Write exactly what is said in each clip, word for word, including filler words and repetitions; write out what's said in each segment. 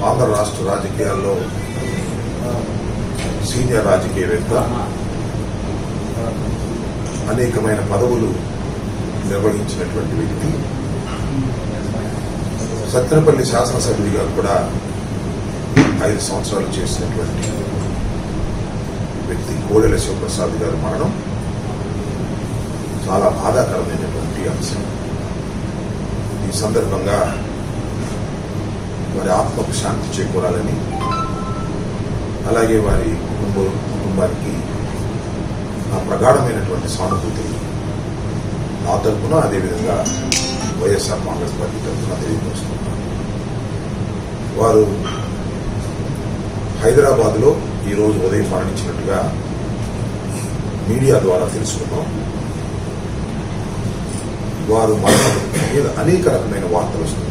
ఆంధ్ర రాష్ట్ర రాజకీయాల్లో సీనియర్ రాజకీయవేత్త, అనేకమైన పదవులు నిర్వహించినటువంటి వ్యక్తి, సత్తెనపల్లి శాసనసభ్యుడిగా కూడా ఐదు సంవత్సరాలు చేసినటువంటి వ్యక్తి కోడెల శివప్రసాద్ గారి మరణం చాలా బాధాకరమైనటువంటి అంశం. ఈ సందర్భంగా వారి ఆత్మకు శాంతి చేకూరాలని, అలాగే వారి కుటుంబ కుటుంబానికి ఆ ప్రగాఢమైనటువంటి సానుభూతిని నా తరఫున, అదేవిధంగా వైఎస్ఆర్ కాంగ్రెస్ పార్టీ తరఫున తెలియజేస్తున్నారు. వారు హైదరాబాద్లో ఈరోజు ఉదయం మరణించినట్టుగా మీడియా ద్వారా తెలుసుకున్నాం. వారు మరణం మీద అనేక రకమైన వార్తలు వస్తున్నాయి.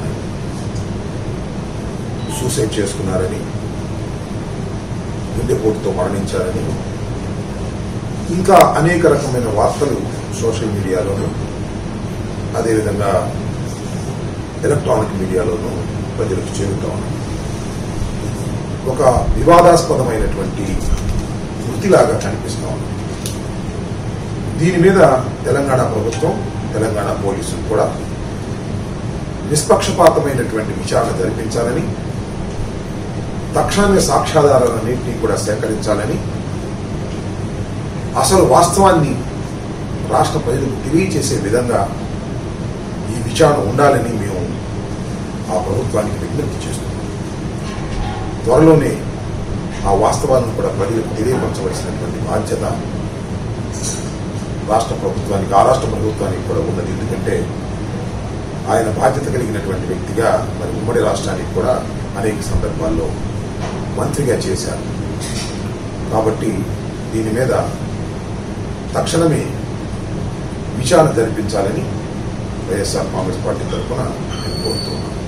సూసైడ్ చేసుకున్నారని, గుండెపోటుతో మరణించారని, ఇంకా అనేక రకమైన వార్తలు సోషల్ మీడియాలోనూ, అదేవిధంగా ఎలక్ట్రానిక్ మీడియాలోనూ ప్రజలకు చేరుతా ఉన్నాయి. ఒక వివాదాస్పదమైనటువంటి వృత్తిలాగా కనిపిస్తా ఉంది. దీని మీద తెలంగాణ ప్రభుత్వం, తెలంగాణ పోలీసులు కూడా నిష్పక్షపాతమైనటువంటి విచారణ జరిపించాలని, తక్షణమే సాక్ష్యాధారాలన్నింటినీ కూడా సేకరించాలని, అసలు వాస్తవాన్ని రాష్ట్ర ప్రజలకు తెలియచేసే విధంగా ఈ విచారణ ఉండాలని మేము ఆ ప్రభుత్వానికి విజ్ఞప్తి చేస్తున్నాం. త్వరలోనే ఆ వాస్తవాలను కూడా ప్రజలకు తెలియపరచవలసినటువంటి బాధ్యత రాష్ట్ర ప్రభుత్వానికి, ఆ రాష్ట్ర ప్రభుత్వానికి కూడా ఉన్నది. ఎందుకంటే ఆయన బాధ్యత కలిగినటువంటి వ్యక్తిగా మరి ఉమ్మడి రాష్ట్రానికి కూడా అనేక సందర్భాల్లో మంత్రిగా చేశారు. కాబట్టి దీని మీద తక్షణమే విచారణ జరిపించాలని వైఎస్ఆర్ కాంగ్రెస్ పార్టీ తరఫున నేను కోరుతున్నాను.